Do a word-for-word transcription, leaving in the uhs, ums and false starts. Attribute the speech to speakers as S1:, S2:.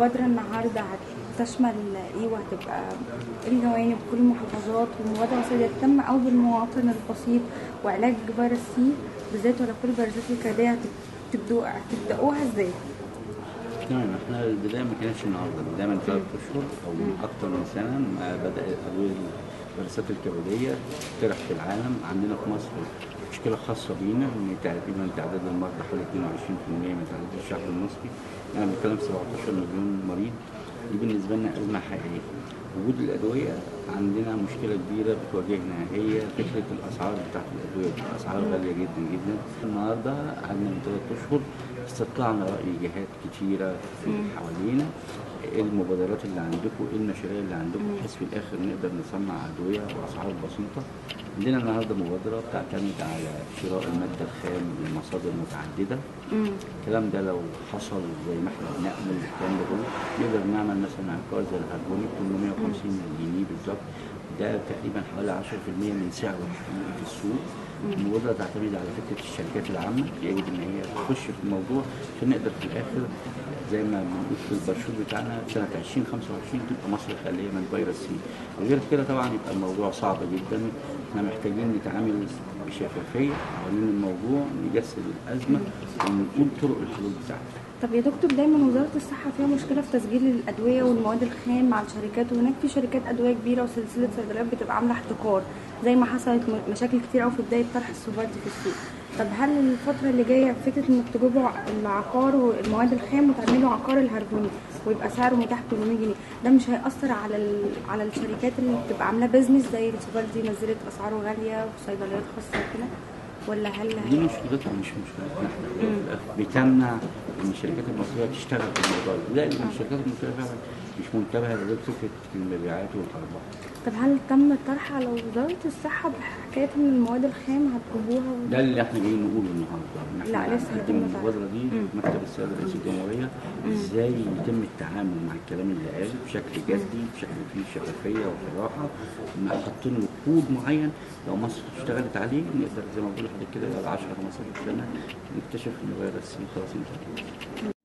S1: المبادرة النهاردة هتشمل ايه وهتبقى ايه الجوانب؟ كل المحافظات والمبادرة مثلا تم او بالمواطن البسيط وعلاج فيروس سي بالذات ولا كل الفيروسات الكردية هتبدأوها هتبدأوها ازاي؟
S2: تمام. احنا البدايه ما كانتش النهارده، البدايه من ثلاث اشهر او من اكثر من سنه ما بدات ادويه الفيروسات الكبديه تطرح في العالم. عندنا في مصر مشكله خاصه بينا ان تقريبا تعداد المرضى حوالي اثنين وعشرين بالمئة من تعداد الشعب المصري، يعني بنتكلم في سبعتاشر مليون مريض. دي بالنسبه لنا ازمه حقيقيه. وجود الادويه عندنا مشكله كبيره بتواجهنا هي فكره الاسعار بتاعت الادويه، الاسعار غاليه جدا جدا. النهارده قعدنا من ثلاث اشهر استطلعنا راي جهات كتيره في حوالينا، ايه المبادرات اللي عندكم، ايه المشاريع اللي عندكم، بحيث في الاخر نقدر نصنع ادويه باسعار بسيطه. عندنا النهارده مبادره بتعتمد على شراء الماده الخام من مصادر متعدده. الكلام ده لو حصل زي ما احنا بنأمل الكلام ده كله نقدر نعمل مثلا عقار زي الهرموني ثمانمائة وخمسين جنيه بالظبط، ده تقريبا حوالي عشرة بالمئة من سعره الحقيقي في السوق. المبادرة تعتمد على فكرة الشركات العامة، يجب إن هي تخش في الموضوع عشان نقدر في الآخر زي ما بنقول في البرشور بتاعنا سنة ألفين وخمسة وعشرين تبقى مصر خالية من فيروس سي. غير كده طبعا يبقى الموضوع صعب جدا. احنا محتاجين نتعامل بشفافية حوالين الموضوع، نجسد الأزمة ونقول طرق الحلول بتاعتها.
S1: طب يا دكتور، دايما وزارة الصحة فيها مشكلة في تسجيل الأدوية والمواد الخام مع الشركات، وهناك في شركات أدوية كبيرة وسلسلة صيدليات بتبقى عاملة احتكار زي ما حصلت مشاكل كتير أوي في بداية طرح السوفالدي في السوق. طب هل الفترة اللي جاية فكرة إنك تجيبوا العقار والمواد الخام وتعملوا عقار الهرموني ويبقى سعره متاح ثمانمائة جنيه، ده مش هيأثر على ال... على الشركات اللي بتبقى عاملة بيزنس زي السوفالدي نزلت أسعاره غالية وصيدليات خاصة كده، ولا هل
S2: دي مشكلتها مش مشكلتنا احنا، بتمنع ان الشركات المصريه تشتغل في الموضوع ده؟ لا، الشركات المصريه فعلا مش منتبهه لفكره المبيعات والارباح.
S1: طب هل تم الطرح على وزارة الصحة بحكاية ان المواد الخام هتجيبوها؟
S2: ده اللي احنا جايين نقوله النهارده، ان احنا
S1: لا لسه
S2: هنقدم المبادره دي مكتب السيد رئيس الجمهوريه ازاي يتم التعامل مع الكلام اللي قاله بشكل جدي، بشكل فيه شفافيه وصراحه، حاطين له كود معين لو مصر اشتغلت عليه نقدر زي ما بقول لحضرتك كده بعد عشرة خمستاشر سنه نكتشف ان فيروس سي خلاص انتهى.